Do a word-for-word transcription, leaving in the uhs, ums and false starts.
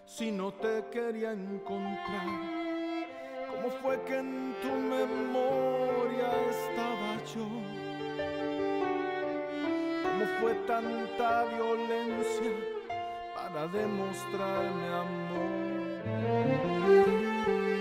si no te quería encontrar? ¿Cómo fue que en tu memoria estaba yo? ¿Cómo fue tanta violencia para demostrarme amor?